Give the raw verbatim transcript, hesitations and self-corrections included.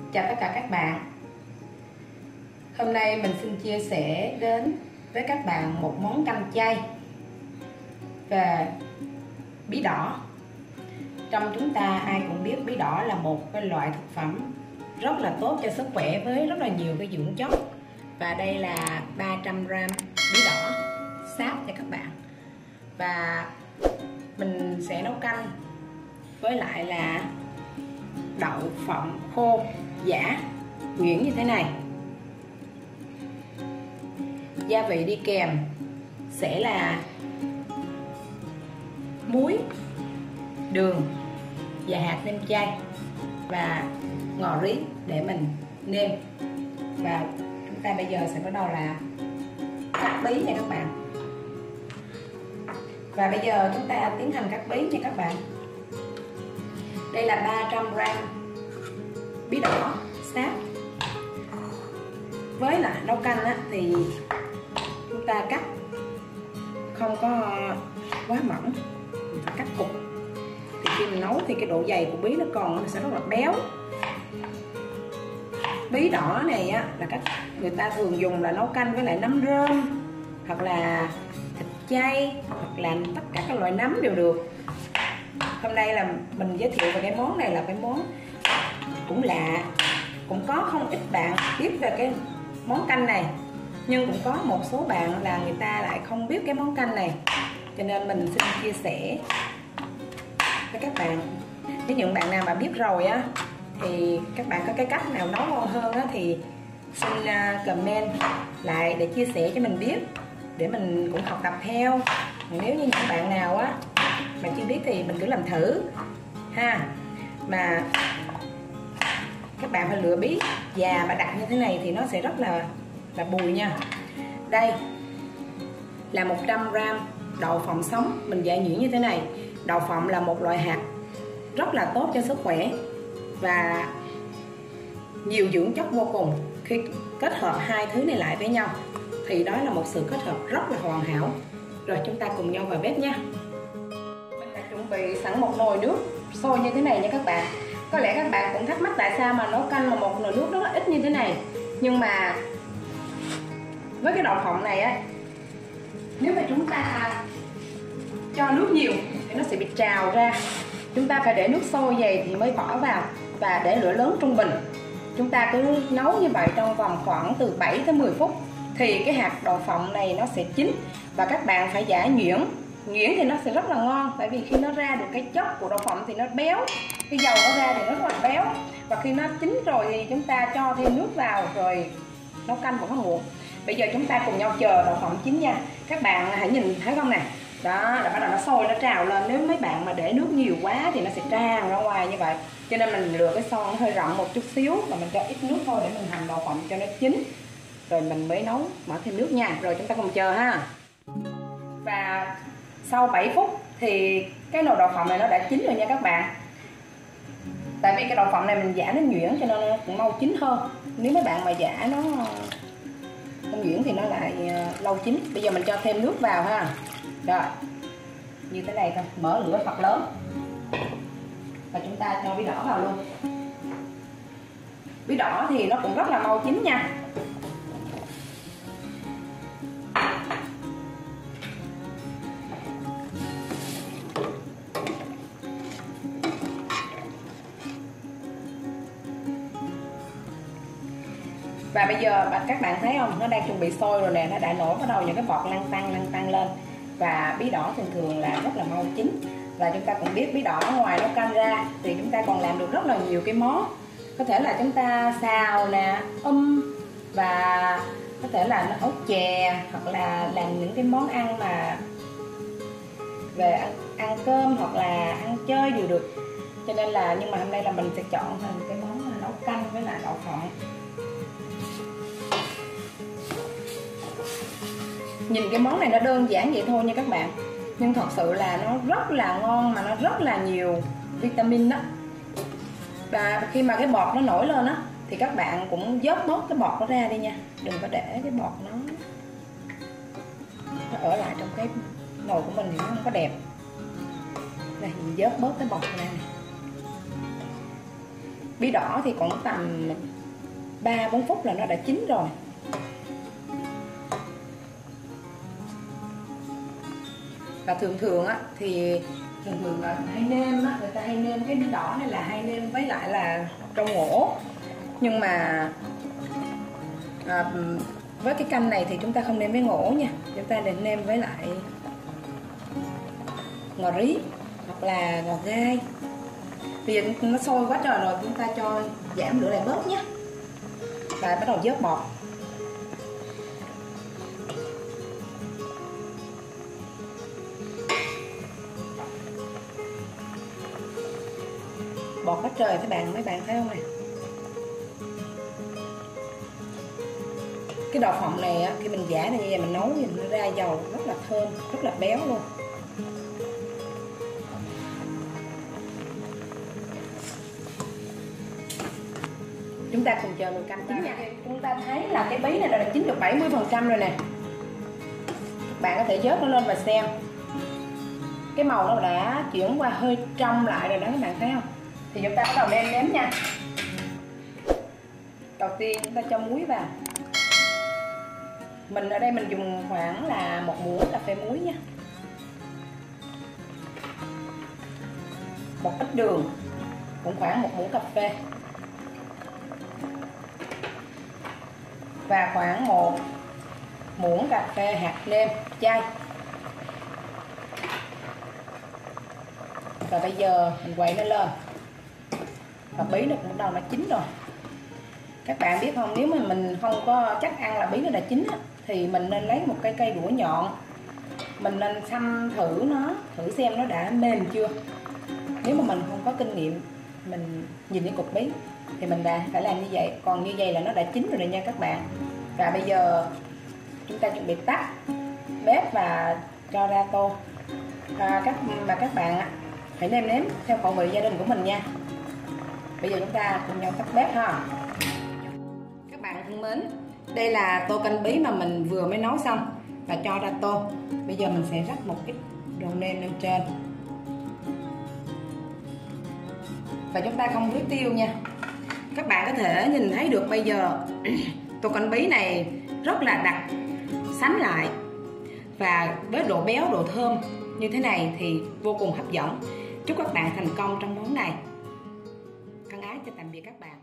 Chào tất cả các bạn. Hôm nay mình xin chia sẻ đến với các bạn một món canh chay về bí đỏ. Trong chúng ta ai cũng biết bí đỏ là một cái loại thực phẩm rất là tốt cho sức khỏe với rất là nhiều cái dưỡng chất. Và đây là ba trăm gam bí đỏ sáp cho các bạn. Và mình sẽ nấu canh với lại là đậu phộng khô giã nhuyễn như thế này. Gia vị đi kèm sẽ là muối, đường và hạt nêm chay và ngò rí để mình nêm. Và chúng ta bây giờ sẽ bắt đầu là cắt bí nha các bạn. Và bây giờ chúng ta tiến hành cắt bí nha các bạn. Đây là ba trăm gam bí đỏ sáp. Với lại nấu canh á, thì chúng ta cắt không có quá mỏng, mình phải cắt cục. Thì khi mình nấu thì cái độ dày của bí nó còn nó sẽ rất là béo. Bí đỏ này á, là các người ta thường dùng là nấu canh với lại nấm rơm hoặc là thịt chay hoặc là tất cả các loại nấm đều được. Hôm nay là mình giới thiệu về cái món này là cái món cũng lạ, cũng có không ít bạn biết về cái món canh này, nhưng cũng có một số bạn là người ta lại không biết cái món canh này, cho nên mình xin chia sẻ với các bạn. Với những bạn nào mà biết rồi á thì các bạn có cái cách nào nấu ngon hơn á thì xin comment lại để chia sẻ cho mình biết, để mình cũng học tập theo. Nếu như những bạn nào á mà chưa biết thì mình cứ làm thử ha. Mà các bạn phải lựa bí già mà đặt như thế này thì nó sẽ rất là là bùi nha. Đây là một trăm gam đậu phộng sống mình giã nhuyễn như thế này. Đậu phộng là một loại hạt rất là tốt cho sức khỏe và nhiều dưỡng chất vô cùng. Khi kết hợp hai thứ này lại với nhau thì đó là một sự kết hợp rất là hoàn hảo. Rồi chúng ta cùng nhau vào bếp nha. Mình đã chuẩn bị sẵn một nồi nước sôi như thế này nha các bạn. Có lẽ các bạn cũng thắc mắc tại sao mà nấu canh mà một nồi nước rất là ít như thế này. Nhưng mà với cái đậu phộng này á, nếu mà chúng ta cho nước nhiều thì nó sẽ bị trào ra. Chúng ta phải để nước sôi dày thì mới bỏ vào và để lửa lớn trung bình. Chúng ta cứ nấu như vậy trong vòng khoảng từ bảy tới mười phút thì cái hạt đậu phộng này nó sẽ chín. Và các bạn phải giã nhuyễn. Nhuyễn thì nó sẽ rất là ngon, tại vì khi nó ra được cái chất của đậu phộng thì nó béo, cái dầu nó ra thì nó rất là béo. Và khi nó chín rồi thì chúng ta cho thêm nước vào rồi nấu canh cũng không muộn. Bây giờ chúng ta cùng nhau chờ đậu phộng chín nha. Các bạn hãy nhìn thấy không nè, đó là bắt đầu nó sôi, nó trào lên. Nếu mấy bạn mà để nước nhiều quá thì nó sẽ tràn ra ngoài như vậy, cho nên mình lựa cái son hơi rộng một chút xíu và mình cho ít nước thôi để mình hầm đậu phộng cho nó chín, rồi mình mới nấu mở thêm nước nha. Rồi chúng ta cùng chờ ha. Và sau bảy phút thì cái nồi đậu phộng này nó đã chín rồi nha các bạn. Tại vì cái đậu phộng này mình giã nó nhuyễn cho nên nó cũng mau chín hơn. Nếu mấy bạn mà giã nó không nhuyễn thì nó lại lâu chín. Bây giờ mình cho thêm nước vào ha. Rồi như thế này thôi, mở lửa thật lớn và chúng ta cho bí đỏ vào luôn. Bí đỏ thì nó cũng rất là mau chín nha. Và bây giờ các bạn thấy không, nó đang chuẩn bị sôi rồi nè, nó đã nổi bắt đầu những cái bọt lăn tăng lăn tăng lên. Và bí đỏ thường thường là rất là mau chín. Và chúng ta cũng biết bí đỏ ngoài nấu canh ra thì chúng ta còn làm được rất là nhiều cái món. Có thể là chúng ta xào nè, um và có thể là ấu chè, hoặc là làm những cái món ăn mà về ăn, ăn cơm hoặc là ăn chơi đều được. Cho nên là nhưng mà hôm nay là mình sẽ chọn thành cái món nấu canh với lại đậu phộng. Nhìn cái món này nó đơn giản vậy thôi nha các bạn, nhưng thật sự là nó rất là ngon mà nó rất là nhiều vitamin đó. Và khi mà cái bọt nó nổi lên á thì các bạn cũng vớt bớt cái bọt nó ra đi nha. Đừng có để cái bọt nó nó ở lại trong cái nồi của mình thì nó không có đẹp. Đây, mình vớt bớt cái bọt ra này. Bí đỏ thì còn tầm ba bốn phút là nó đã chín rồi. Và thường thường á thì thường thường là hay nêm á, người ta hay nêm cái bí đỏ này là hay nêm với lại là rau ngổ. Nhưng mà à, với cái canh này thì chúng ta không nêm với ngổ nha, chúng ta nên nêm với lại ngò rí hoặc là ngò gai. Bây giờ nó sôi quá trời rồi, chúng ta cho giảm lửa lại bớt nhé. Và bắt đầu vớt bọt. Bọt quá trời các bạn, mấy bạn thấy không nè. Cái đậu phộng này á, khi mình giả này như vậy mình nấu thì nó ra dầu rất là thơm, rất là béo luôn. Chúng ta cùng chờ nồi canh chín nha. Chúng ta thấy là cái bí này là chín được bảy mươi phần trăm rồi nè. Bạn có thể vớt nó lên và xem. Cái màu nó đã chuyển qua hơi trong lại rồi đó các bạn thấy không? Thì chúng ta bắt đầu nêm nếm nha. Đầu tiên chúng ta cho muối vào. Mình ở đây mình dùng khoảng là một muỗng cà phê muối nha. Một ít đường, cũng khoảng một muỗng cà phê. Và khoảng một muỗng cà phê hạt nêm chay. Và bây giờ mình quậy nó lên. Và bí nó cũng bắt đầu nó chín rồi. Các bạn biết không, nếu mà mình không có chắc ăn là bí nó đã chín á, thì mình nên lấy một cây cây đũa nhọn. Mình nên xăm thử nó, thử xem nó đã mềm chưa. Nếu mà mình không có kinh nghiệm, mình nhìn cái cục bí thì mình đã phải làm như vậy. Còn như vậy là nó đã chín rồi nha các bạn. Và bây giờ chúng ta chuẩn bị tắt bếp và cho ra tô. À, các mà các bạn hãy nêm nếm theo khẩu vị gia đình của mình nha. Bây giờ chúng ta cùng nhau tắt bếp ha. Các bạn thân mến, đây là tô canh bí mà mình vừa mới nấu xong và cho ra tô. Bây giờ mình sẽ rắc một ít đồ nêm lên trên. Và chúng ta không muối tiêu nha. Các bạn có thể nhìn thấy được bây giờ tô canh bí này rất là đặc sánh lại. Và với độ béo, độ thơm như thế này thì vô cùng hấp dẫn. Chúc các bạn thành công trong món này. Thân ái chào tạm biệt các bạn.